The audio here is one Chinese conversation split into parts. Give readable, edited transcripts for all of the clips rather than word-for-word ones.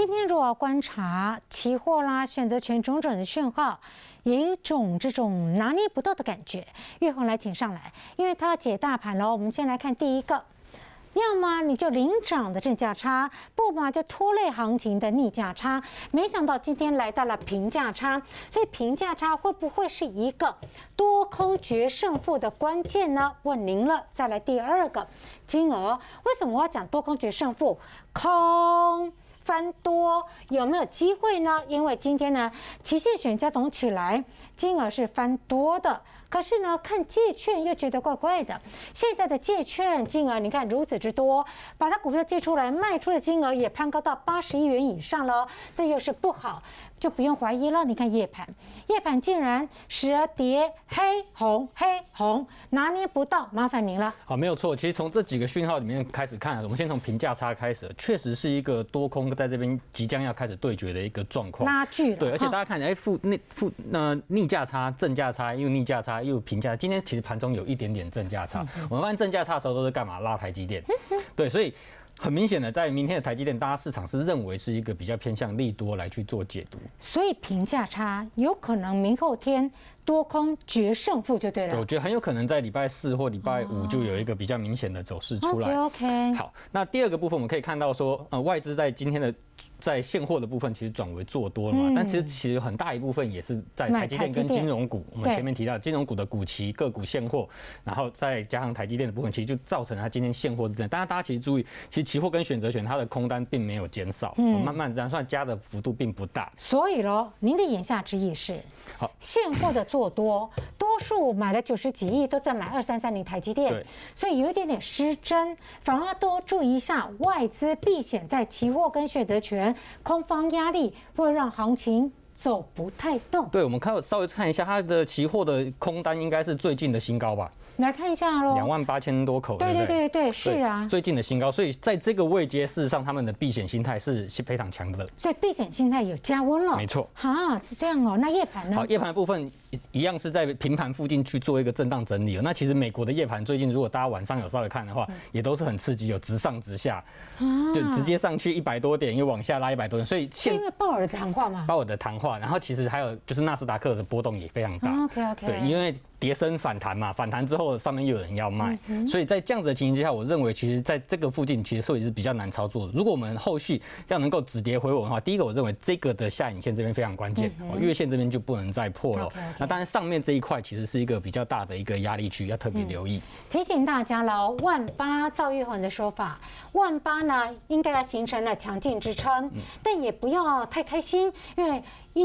今天如果要观察期货啦、选择权种种的讯号，有一种这种拿捏不到的感觉。月红来，请上来，因为他要解大盘喽。我们先来看第一个。 要么你就领涨的正价差，不嘛就拖累行情的逆价差。没想到今天来到了平价差，所以平价差会不会是一个多空决胜负的关键呢？问您了。再来第二个金额，为什么我要讲多空决胜负？空翻多有没有机会呢？因为今天呢，期限选价总起来金额是翻多的。 可是呢，看借券又觉得怪怪的。现在的借券金额，你看如此之多，把它股票借出来卖出的金额也攀高到80亿元以上了，这又是不好，就不用怀疑了。你看夜盘，夜盘竟然时而跌黑红黑红，拿捏不到，麻烦您了。 好，没有错。其实从这几个讯号里面开始看，我们先从平价差开始，确实是一个多空在这边即将要开始对决的一个状况， 拉锯了。 对，而且大家看，逆价差、正价差，又逆价差。 又平价，今天其实盘中有一点点正价差。我们看正价差的时候都是干嘛？拉台积电。对，所以很明显的，在明天的台积电，大家市场是认为是一个比较偏向利多来去做解读。所以平价差有可能明后天多空决胜负就对了。 我觉得很有可能在礼拜4或礼拜5就有一个比较明显的走势出来。 OK。 好，那第二个部分我们可以看到说，外资在今天的。 在现货的部分其实转为做多了嘛，但其实很大一部分也是在台积电跟金融股。我们前面提到金融股的股期个股现货，然后再加上台积电的部分，其实就造成它今天现货的。当然大家其实注意，其实期货跟选择权它的空单并没有减少，慢慢这样算加的幅度并不大。 所以咯，您的言下之意是，好，现货的做多，多数买了90几亿都在买2330台积电，所以有一点点失真，反而要多注意一下外资避险在期货跟选择权。 空方压力会让行情走不太动。 对，我们稍微看一下它的期货的空单，应该是最近的新高吧？ 来看一下喽 ，28000多口。 对，是啊， 最近的新高。所以在这个位阶，事实上他们的避险心态是非常强的。 所以避险心态有加温了。 没错。 哈，是这样哦。那夜盘呢？ 好，夜盘的部分一样是在平盘附近去做一个震荡整理。那其实美国的夜盘最近，如果大家晚上有稍微看的话，也都是很刺激，有直上直下，就直接上去100多点，又往下拉100多点。所以是因为鲍尔的谈话吗？ 鲍尔的谈话，然后其实还有就是纳斯达克的波动也非常大。 OK。 对，因为跌升反弹嘛，反弹之后上面又有人要卖，所以在这样子的情形之下，我认为其实在这个附近其实是比较难操作的。如果我们后续要能够止跌回稳的话，第一个我认为这个的下影线这边非常关键，月线这边就不能再破了。那当然上面这一块其实是一个比较大的一个压力区，要特别留意。 提醒大家了，18000赵玉宏的说法，18000呢应该要形成了强劲支撑，但也不要太开心，因为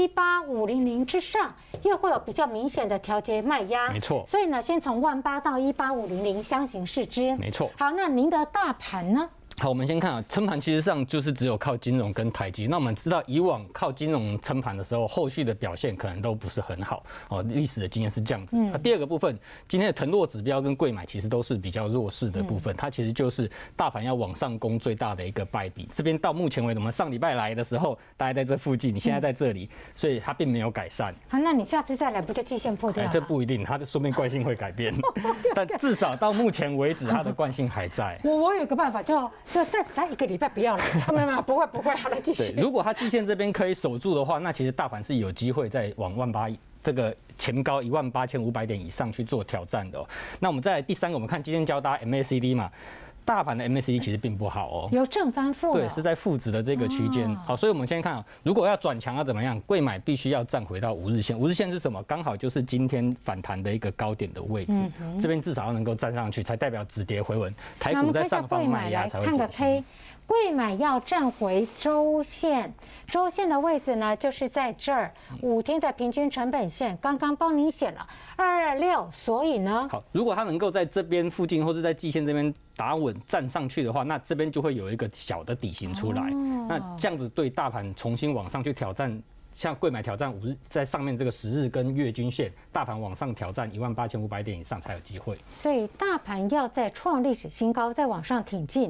18500之上又会有比较明显的调节卖压， 没错。 所以呢，先从18000到18500相形视之， 没错。 好，那您的大盘呢？ 好，我们先看啊，撑盘其实上就是只有靠金融跟台积。那我们知道以往靠金融撑盘的时候，后续的表现可能都不是很好哦。历史的经验是这样子。那第二个部分，今天的腾落指标跟贵买其实都是比较弱势的部分，它其实就是大盘要往上攻最大的一个败笔。这边到目前为止，我们上礼拜来的时候，大概在这附近，你现在在这里，所以它并没有改善。 好，那你下次再来不就季线破掉了？ 这不一定，它的说明惯性会改变，但至少到目前为止，它的惯性还在。 我有个办法，就暂时它1个礼拜不要了。没有，不会，好了，继续。 如果它季线这边可以守住的话，那其实大盘是有机会再往18000这个前高18500点以上去做挑战的哦。那我们再来第三个，我们看今天教大家 MACD 嘛。大盘的 MACD 其实并不好哦， 有正翻负， 对，是在负值的这个区间。好，所以我们先看啊，如果要转强要怎么样？贵买必须要站回到5日线，5日线是什么？刚好就是今天反弹的一个高点的位置，这边至少要能够站上去，才代表止跌回稳，台股在上方卖压才会。 看个 K。贵买要站回周线，周线的位置呢，就是在这儿，5天的平均成本线，刚刚帮你写了226，所以呢， 好，如果它能够在这边附近或者在季线这边打稳站上去的话，那这边就会有一个小的底型出来，那这样子对大盘重新往上去挑战。像贵买挑战5日，在上面这个10日跟月均线，大盘往上挑战18500点以上才有机会。 所以大盘要再创历史新高，再往上挺进。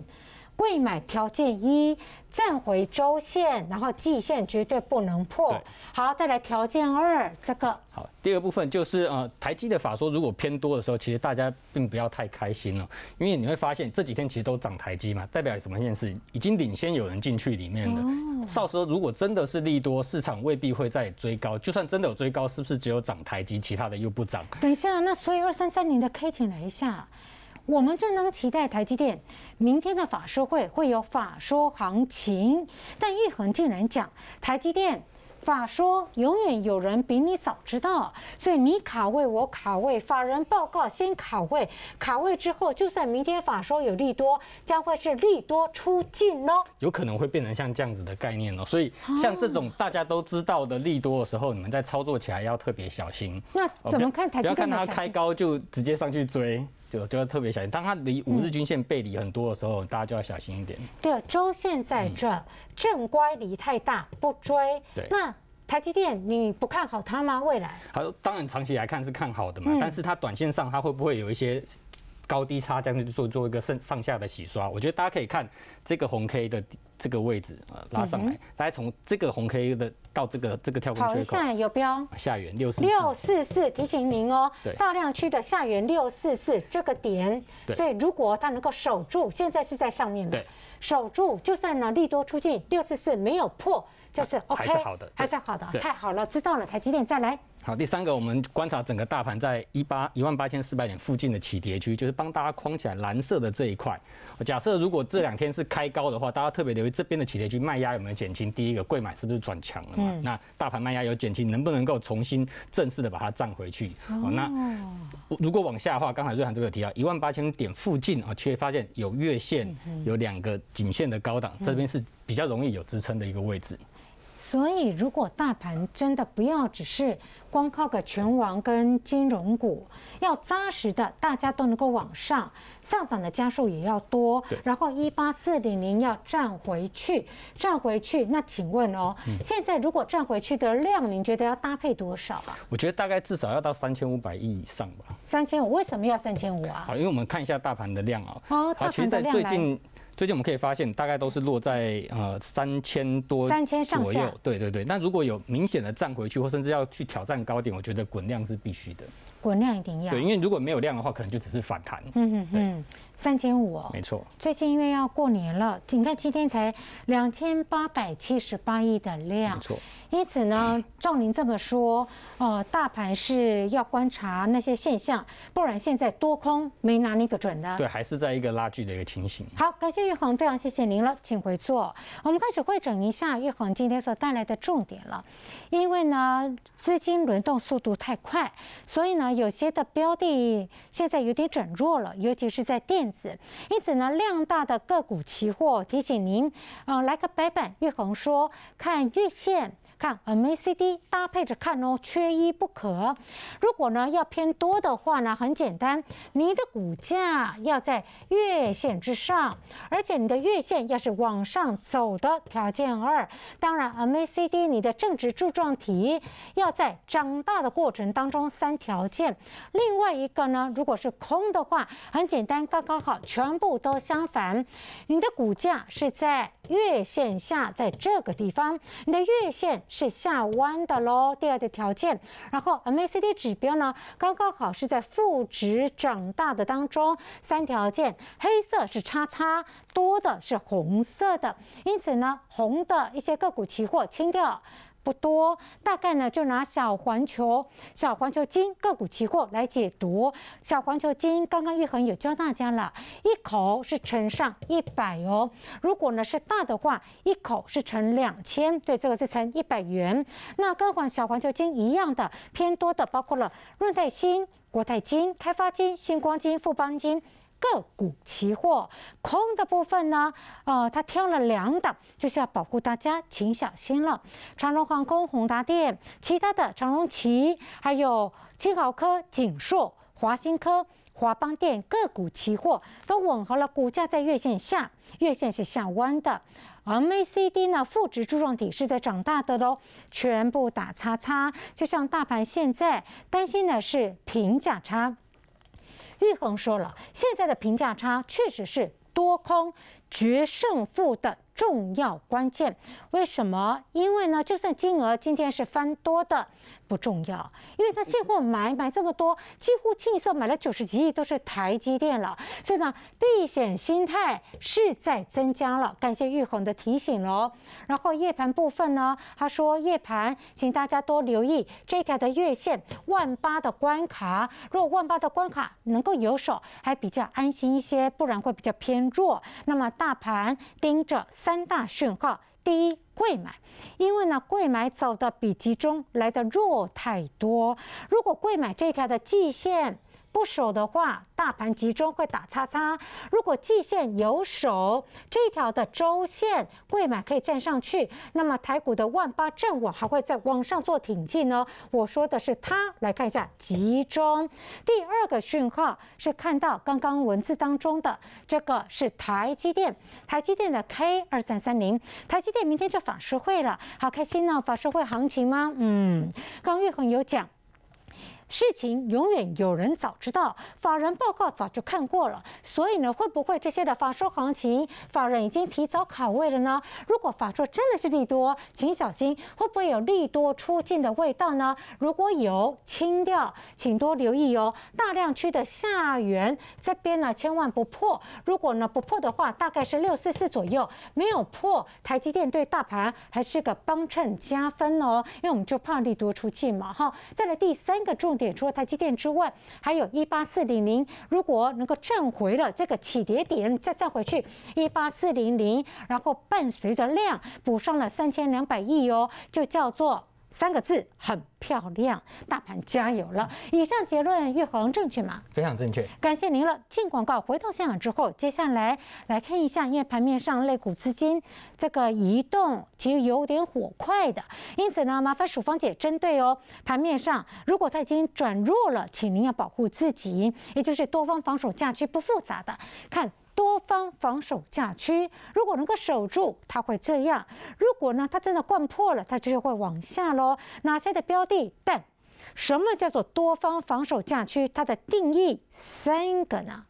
贵买条件一，站回周线，然后季线绝对不能破。好，再来条件二，这个。 好，第二部分就是台积的法说如果偏多的时候，其实大家并不要太开心了，因为你会发现这几天其实都涨台积嘛，代表什么一件事？已经领先有人进去里面了。到时候如果真的是利多，市场未必会再追高，就算真的有追高，是不是只有涨台积，其他的又不涨？ 等一下，那所以2330的 K 请来一下。我们正当期待台积电明天的法说会有法说行情，但玉衡竟然讲台积电法说永远有人比你早知道，所以你卡位我卡位，法人报告先卡位，卡位之后，就算明天法说有利多，将会是利多出尽哦， 有可能会变成像这样子的概念哦。所以像这种大家都知道的利多的时候，你们在操作起来要特别小心。 那怎么看台积电？ 不要看它开高就直接上去追。就要特别小心，当它离5日均线背离很多的时候，大家就要小心一点。 对，周线在这，正乖离太大，不追。 对， 那台积电你不看好它吗？未来？ 好，当然长期来看是看好的嘛，但是它短线上它会不会有一些高低差，这样去做一个上下的洗刷？我觉得大家可以看这个红 K 的这个位置拉上来，大家从这个红 K 的到这个跳空缺口， 跑一下有标下缘644， 提醒您哦，大量区的下缘644这个点，所以如果它能够守住，现在是在上面的，守住，就算呢利多出尽644没有破，就是 OK， 还是好的， 还是好的，太好了，知道了，台积电再来。 好，第三个，我们观察整个大盘在18400点附近的起跌区，就是帮大家框起来蓝色的这一块。假设如果这2天是开高的话，大家特别留意这边的起跌区卖压有没有减轻。第一个，贵买是不是转强了嘛？那大盘卖压有减轻，能不能够重新正式的把它站回去？那如果往下的话，刚才瑞涵这边有提到18000点附近啊，却发现有月线有2个颈线的高档，这边是比较容易有支撑的一个位置。 所以，如果大盘真的不要只是光靠个拳王跟金融股，要扎实的，大家都能够往上涨的家数也要多，然后18400要站回去，那请问哦，现在如果站回去的量，您觉得要搭配多少啊？ 我觉得大概至少要到3500亿以上吧。 3500，为什么要3500啊？ 好，因为我们看一下大盘的量啊。 哦，大盘的量来。 最近我们可以发现，大概都是落在3000多左右。对。那如果有明显的站回去，或甚至要去挑战高点，我觉得滚量是必须的。滚量一定要。对，因为如果没有量的话，可能就只是反弹。 3500哦。 没错。 最近因为要过年了，你看今天才2878亿的量。 没错。 因此呢，照您这么说，大盘是要观察那些现象，不然现在多空没拿捏个准的。 对，还是在一个拉锯的一个情形。 好，感谢玉衡，非常谢谢您了，请回座。我们开始汇整一下玉衡今天所带来的重点了。因为呢，资金轮动速度太快，所以呢，有些的标的现在有点转弱了，尤其是在电子。因此呢，量大的个股期货提醒您，来个白板。玉衡说，看月线。看 MACD 搭配着看哦，缺一不可。如果呢要偏多的话呢，很简单，你的股价要在月线之上，而且你的月线要是往上走的条件2。当然 MACD 你的正值柱状体要在长大的过程当中3条件。另外一个呢，如果是空的话，很简单，刚刚好，全部都相反。你的股价是在月线下，在这个地方，你的月线是下弯的喽。第二个条件，然后 MACD 指标呢，刚刚好是在负值长大的当中，3条件，黑色是叉叉，多的是红色的，因此呢，红的一些个股期货清掉。不多，大概呢就拿小环球金个股期货来解读。小环球金刚刚玉衡有教大家了，一口是乘上100哦。如果呢是大的话，一口是乘2000，对，这个是乘100元。那跟小环球金一样的偏多的，包括了润泰新、国泰金、开发金、星光金、富邦金。个股期货空的部分呢，他挑了2档，就是要保护大家，请小心了。长荣航空、宏达电，其他的长荣期，还有金豪科、景硕、华新科、华邦电个股期货都吻合了，股价在月线下，月线是下弯的。MACD 呢，负值柱状体是在长大的喽，全部打叉叉。就像大盘现在担心的是平价差。玉衡说了，现在的评价差确实是多空决胜负的重要关键。为什么？因为呢，就算金额今天是翻多的，不重要，因为它现货买这么多，几乎清一色买了90几亿都是台积电了，所以呢，避险心态是在增加了。感谢玉衡的提醒喽。然后夜盘部分呢，他说夜盘，请大家多留意这条的月线18000的关卡，如果18000的关卡能够有手，还比较安心一些，不然会比较偏弱。那么大盘盯着3大讯号。第一，贵买，因为呢，贵买走的比集中来的弱太多。如果贵买这条的季线不守的话，大盘集中会打叉叉。如果季线有守，这条的周线贵买可以站上去，那么台股的18000正稳还会再往上做挺进呢。我说的是它，来看一下集中。第二个讯号是看到刚刚文字当中的这个是台积电，台积电的 K2330，台积电明天就法说会了，好开心呢！法说会行情吗？刚玉衡有讲。事情永远有人早知道，法人报告早就看过了，所以呢，会不会这些的法说行情，法人已经提早卡位了呢？如果法说真的是利多，请小心会不会有利多出尽的味道呢？如果有，清掉，请多留意哦。大量区的下缘这边呢，千万不破。如果呢不破的话，大概是644左右，没有破，台积电对大盘还是个帮衬加分哦，因为我们就怕利多出尽嘛哈。再来第三个重点。除了台积电之外，还有18400，如果能够站回了这个起跌点，再站回去18400，然后伴随着量补上了3200亿哦，就叫做3个字，很漂亮。大盘加油了！以上结论，玉衡正确吗？ 非常正确。 感谢您了。进广告，回到现场之后，接下来看一下，因为盘面上类股资金这个移动其实有点火快的，因此呢，麻烦曙芳姐针对哦，盘面上如果它已经转弱了，请您要保护自己，也就是多方防守价区不复杂的看。多方防守价区，如果能够守住，它会这样；如果呢，它真的灌破了，它就会往下喽。哪些的标的？但什么叫做多方防守价区？它的定义3个呢？